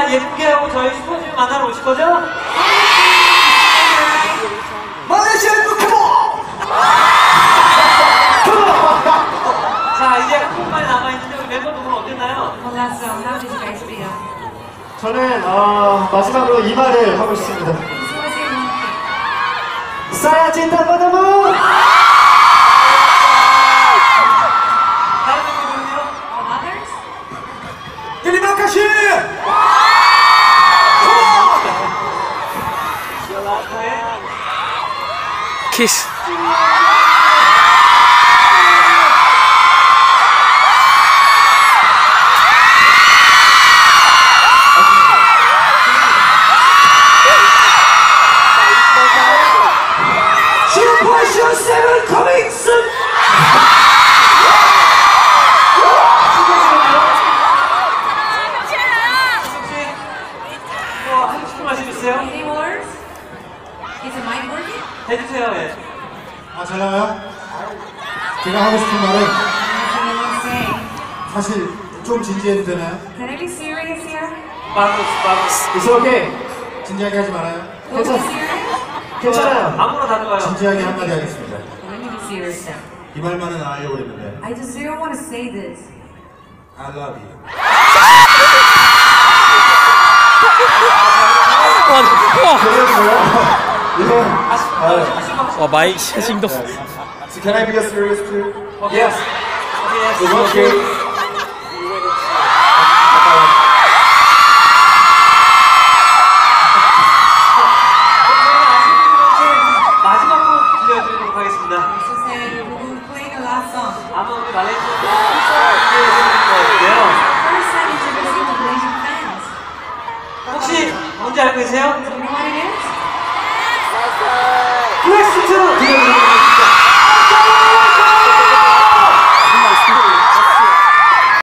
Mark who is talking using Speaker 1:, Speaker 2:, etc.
Speaker 1: 다 예쁘게 하고 저희 슈퍼주니어 만나러 오실 거죠?
Speaker 2: 말레이시아 포켓몬!
Speaker 1: 자, 이제 한 분만이 남아있는데 우리 멤버들 오늘 어땠나요?
Speaker 3: Last song, how did you guys feel?
Speaker 2: 저는 마지막으로 이 말을 하고 싶습니다.
Speaker 3: So was it one thing?
Speaker 2: 싸야 진다 바다무!
Speaker 1: 다른 멤버들은요?
Speaker 3: Others?
Speaker 2: 기리마카시!
Speaker 4: 키스.
Speaker 2: 슈퍼쇼 7 coming soon!
Speaker 1: 뭐 하고 싶은 말씀 있어요?
Speaker 3: Any words? Is the mic working?
Speaker 1: 해주세요. 예.
Speaker 2: 잘 나와요? 제가 하고 싶은 말은
Speaker 3: Anything you want to say?
Speaker 2: 사실 좀 진지해도 되나요?
Speaker 3: Can I be serious here?
Speaker 1: 바보스.
Speaker 2: It's okay. 진지하게 하지 말아요.
Speaker 3: Go be serious?
Speaker 2: 괜찮아요.
Speaker 1: 아무나 다 좋아요.
Speaker 2: 진지하게 한마디 하겠습니다.
Speaker 3: Let me be serious then.
Speaker 2: 이 말만은 안 하려고 했는데
Speaker 3: I just didn't want to say this.
Speaker 2: I love you.
Speaker 4: 와 마이 싱동.
Speaker 2: So can I be a serious too?
Speaker 1: Yes.
Speaker 2: It's okay.
Speaker 1: 마지막 곡 들려드리도록 하겠습니다.
Speaker 3: So say we will play the last song.
Speaker 1: 아마 우리 말레이시아 준비해주는 거예요.
Speaker 3: First time introducing the Malaysian fans.
Speaker 1: 혹시 뭔지 알고 계세요?
Speaker 3: Do you know what it is?
Speaker 1: 퀘스트 들려드립니다.